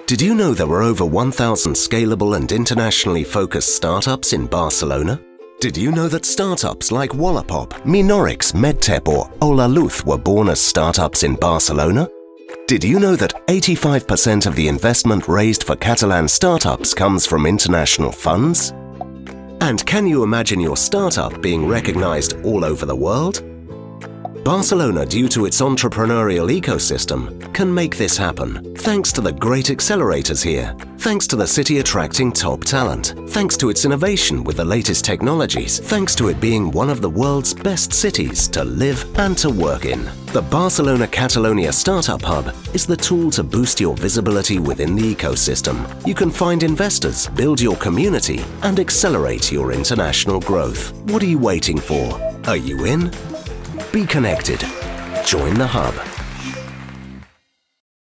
Did you know there were over 1,000 scalable and internationally focused startups in Barcelona? Did you know that startups like Wallapop, Minorix, Medtep or Hola Luz were born as startups in Barcelona? Did you know that 85% of the investment raised for Catalan startups comes from international funds? And can you imagine your startup being recognized all over the world? Barcelona, due to its entrepreneurial ecosystem, can make this happen, thanks to the great accelerators here, thanks to the city attracting top talent, thanks to its innovation with the latest technologies, thanks to it being one of the world's best cities to live and to work in. The Barcelona Catalonia Startup Hub is the tool to boost your visibility within the ecosystem. You can find investors, build your community, and accelerate your international growth. What are you waiting for? Are you in? Be connected. Join the Hub.